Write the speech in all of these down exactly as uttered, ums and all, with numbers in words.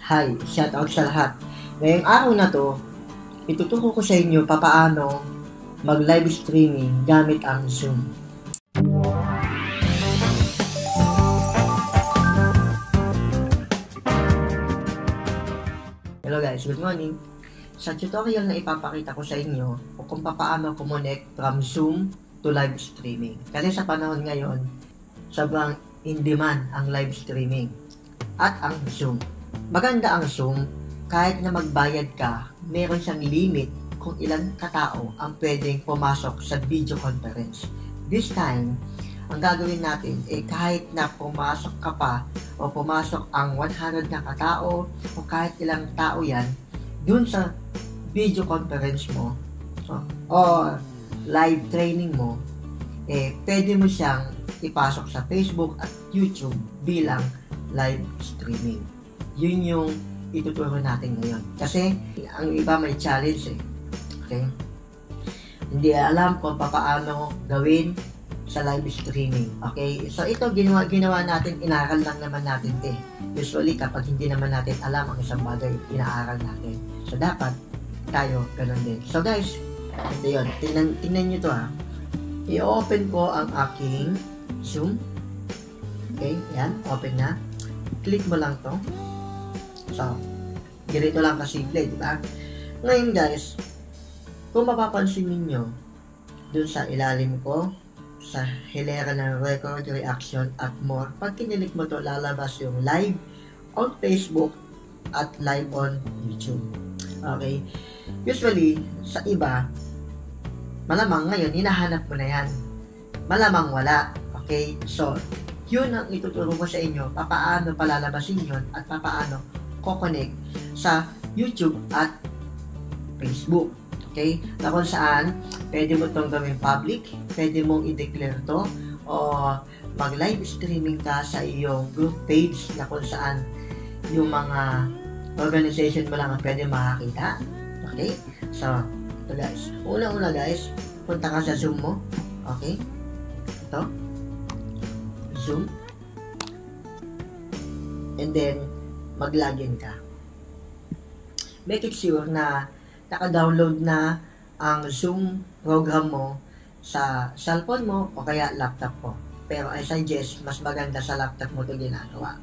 Hi, shoutout sa lahat. Ngayong araw na to, ituturo ko sa inyo papaano mag-live streaming gamit ang Zoom. Hello guys, good morning. Sa tutorial na ipapakita ko sa inyo kung paano kumonect from Zoom to live streaming. Kasi sa panahon ngayon, sobrang in demand ang live streaming at ang Zoom. Maganda ang Zoom, kahit na magbayad ka, meron siyang limit kung ilang katao ang pwedeng pumasok sa video conference. This time, ang gagawin natin eh kahit na pumasok ka pa o pumasok ang one hundred na katao o kahit ilang tao yan, dun sa video conference mo o, o live training mo, eh pwede mo siyang ipasok sa Facebook at YouTube bilang live streaming. Yun yung ituturo natin ngayon. Kasi, ang iba may challenge eh. Okay? Hindi alam kung paano gawin sa live streaming. Okay? So, ito ginawa, ginawa natin, inaaral lang naman natin eh. Usually, kapag hindi naman natin alam ang isang bagay, inaaral natin. So, dapat tayo ganun din. So, guys, ito yun. Tingnan, tingnan nyo to ha. I-open ko ang aking Zoom. Okay? Yan. Open na. Click mo lang to. So, ganito lang kasimple, di ba? Ngayon guys, kung mapapansin niyo dun sa ilalim ko, sa hilera ng record, reaction, at more, pag kinilik mo to, lalabas yung live on Facebook at live on YouTube. Okay? Usually, sa iba, malamang ngayon, hinahanap mo na yan. Malamang wala. Okay? So, yun ang ituturo ko sa inyo, papaano palalabasin yun at papaano ko-connect sa YouTube at Facebook. Okay? Na kung saan, pwede mo itong gawing public, pwede mong i-declare to, o mag-live streaming ka sa iyong group page na kung saan yung mga organization mo lang ang pwede makakita. Okay? So, ito guys. Una-una guys, punta ka sa Zoom mo. Okay? Ito. Zoom. And then, mag-login ka. Make it sure na naka-download na ang Zoom program mo sa cellphone mo o kaya laptop mo. Pero I suggest, mas maganda sa laptop mo ito ginagawa.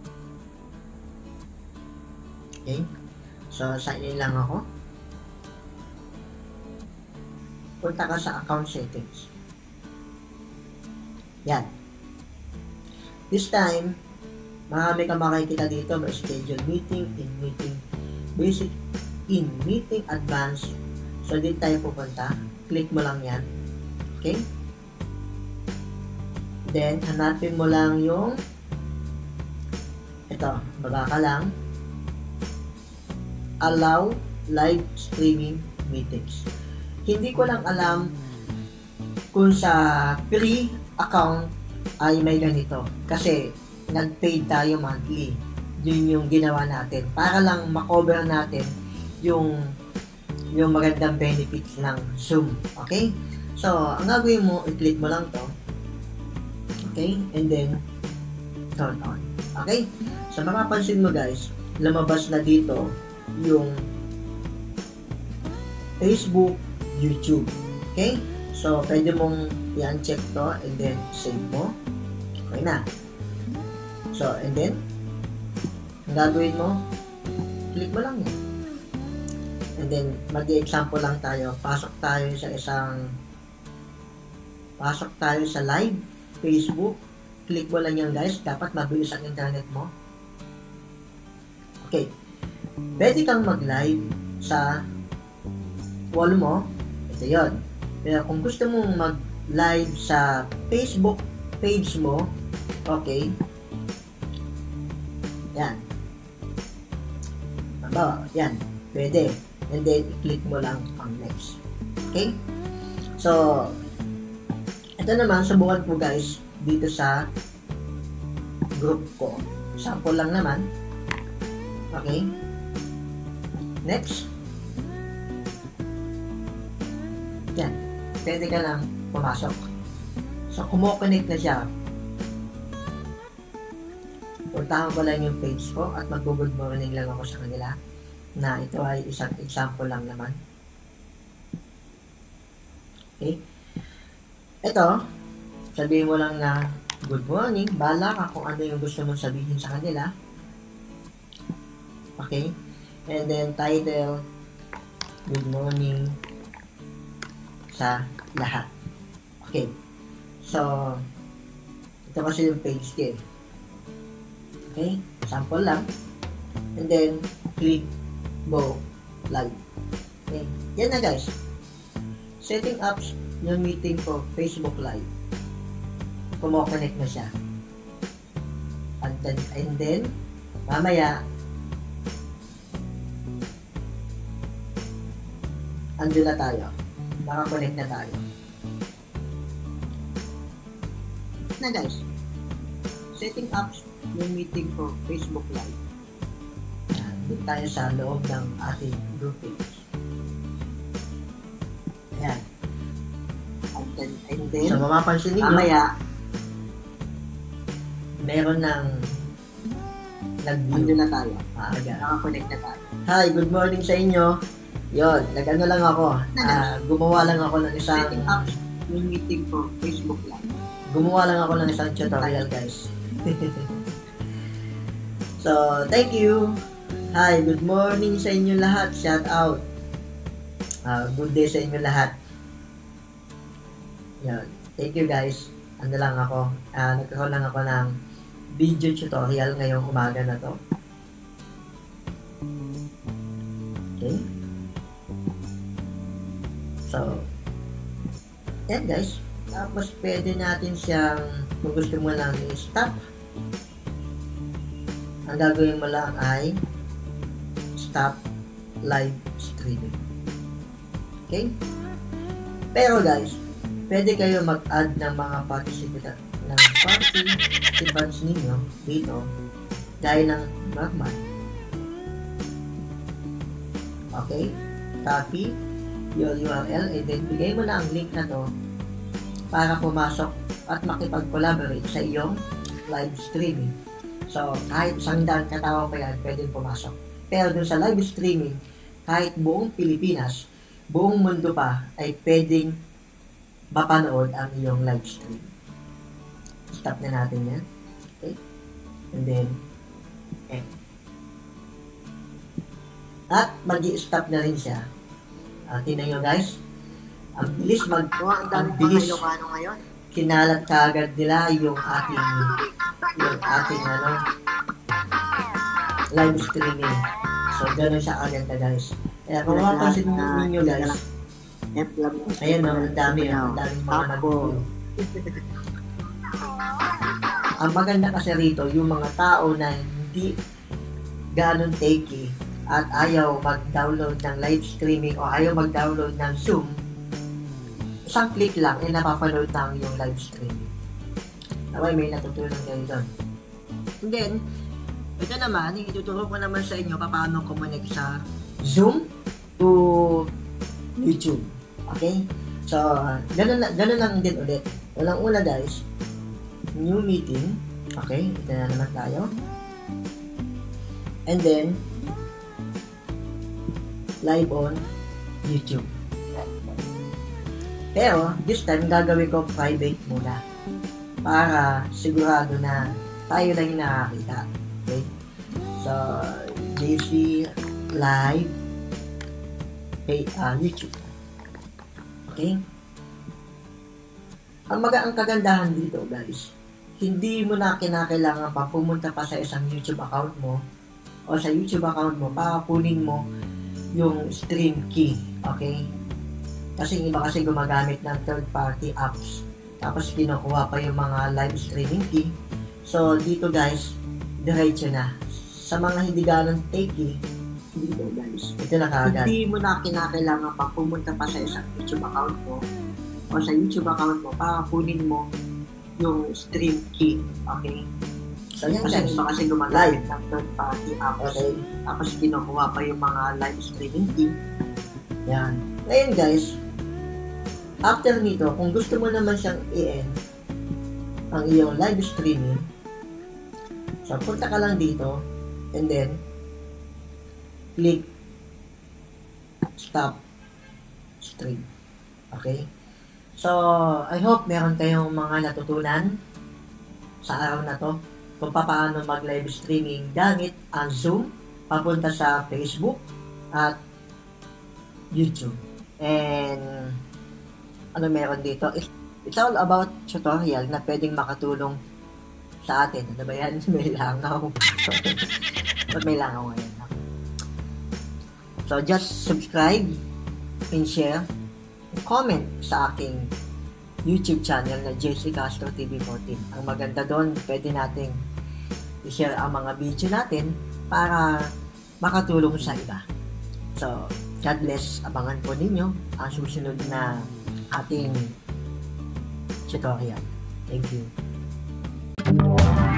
Okay? So, sign in lang ako. Punta ka sa account settings. Yan. This time, marami kang makikita dito, may schedule meeting, in meeting, basic, in meeting advance. So, dito tayo pupunta. Click mo lang yan. Okay? Then, hanapin mo lang yung ito, baba ka lang. Allow live streaming meetings. Hindi ko lang alam kung sa free account ay may ganito. Kasi, nag-paid tayo monthly. Yun yung ginawa natin. Para lang makover natin yung yung magandang benefits ng Zoom. Okay? So, ang gagawin mo, i-click mo lang to. Okay? And then, turn on. Okay? So, mapapansin mo guys, lumabas na dito yung Facebook, YouTube. Okay? So, pwede mong i-uncheck to and then save mo. Okay na. So, and then, ang gagawin mo, click mo lang yan. And then, mag-example lang tayo. Pasok tayo sa isang, pasok tayo sa live, Facebook. Click mo lang yan guys. Dapat mabilis ang internet mo. Okay. Pwede kang mag-live sa wall mo. Ito yun. Pero kung gusto mong mag-live sa Facebook page mo, okay, yan. Aba, yan. Pwede. And then, i-click mo lang ang next. Okay? So, ito naman, subukan ko guys, dito sa group ko. Sample lang naman. Okay? Next. Yan. Pwede ka lang pumasok. So, kumokonect na siya. puntahan ko lang yung page ko at mag-good morning lang ako sa kanila na ito ay isang example lang naman. Okay? Ito, sabihin mo lang na good morning, bahala ka kung ano yung gusto mong sabihin sa kanila. Okay? And then title, good morning sa lahat. Okay. So, ito kasi yung page ko. Okay? Sample lang. And then, click, go, live. Okay? Yan na guys. Setting up yung meeting ko, Facebook Live. Kumo-connect na siya. And then, and then mamaya, andun na tayo. Naka-connect na tayo. Na guys, setting up yung meeting for Facebook Live. Doon tayo sa loob ng ating group page. Ayan. And then, and then so mapapansin ninyo, mamaya, meron ng nag-view na tayo. Maaga. Naka-connect na tayo. Hi, good morning sa inyo. Yon, nag-ano lang ako. Uh, gumawa lang ako ng isang setting up yung meeting for Facebook Live. Gumawa lang ako ng isang tutorial, guys. So, thank you. Hi, good morning sa inyo lahat. Shout out. Uh, good day sa inyo lahat. Yan. Thank you, guys. Ano lang ako. Uh, nagkakaroon lang ako ng video tutorial ngayong umaga na to. Okay. So, yan guys. Tapos pwede natin siyang, kung gusto mo lang i-stop, ang gagawin mo lang ay stop live streaming. Okay? Pero guys, pwede kayo mag-add ng mga participants ng participants ninyo dito gaya ng normal. Okay? Copy your U R L and then bigay mo na ang link na to para pumasok at makipag-collaborate sa iyong live streaming. So, kahit isang daan katao pa yan, pwedeng pumasok. Pero dun sa live streaming, kahit buong Pilipinas, buong mundo pa, ay pwedeng mapanood ang iyong live stream. Stop na natin yan. Okay? And then, end. At mag-i-stop na rin siya. Uh, tingnan nyo guys, ang bilis mag oh, ang bilis ngayon. Kinalat kaagad nila yung ating yung ating ano live streaming. So gano'n siya agad guys. Kaya kung mapapansin ninyo guys, ayan o, ang dami ang daming mga nag-view. Ang maganda kasi rito, yung mga tao na hindi ganon takey at ayaw mag-download ng live streaming o ayaw mag-download ng Zoom, isang click lang, eh napapanood na yung live streaming. Naway, may natutulong kayo doon. And then, ito naman, ituturo ko naman sa inyo paano connect sa Zoom to YouTube. Okay? So, ganun, ganun lang din ulit. Walang una guys, new meeting. Okay? Ito na naman tayo. And then, live on YouTube. Pero, this time, gagawin ko private muna. Para sigurado na tayo lang yung nakakita. Okay? So, J C live pay, uh, YouTube. Okay? Ang maga ang kagandahan dito, guys, hindi mo na kinakailangan pa pumunta pa sa isang YouTube account mo o sa YouTube account mo para kunin mo yung stream key. Okay? Kasi iba kasi gumagamit ng third-party apps. Tapos kinukuha pa yung mga live streaming key. So, dito guys, diretso na. Sa mga hindi ganun takey, dito guys, ito na kaagad. Hindi mo na kinakailangan pa pumunta pa sa isang YouTube account mo o sa YouTube account mo para kunin mo yung stream key. Okay? So, yan guys. Iba kasi gumagamit ng third-party apps. Okay. Tapos kinukuha pa yung mga live streaming key. Yan. Ngayon guys, after nito, kung gusto mo naman siyang i-end ang iyong live streaming, So, punta ka lang dito and then click stop stream. Okay? So, I hope meron kayong mga natutunan sa araw na to kung paano mag-live streaming gamit ang Zoom papunta sa Facebook at YouTube. And ano meron dito? It's, it's all about tutorial na pwedeng makatulong sa atin. Ano ba yan? May langaw. Ba't may langaw ngayon? So, just subscribe and share and comment sa aking YouTube channel na JCCastro T V fourteen. Ang maganda doon, pwede nating i-share ang mga video natin para makatulong sa iba. So, God bless. Abangan po ninyo ang susunod na ating tutorial. Thank you.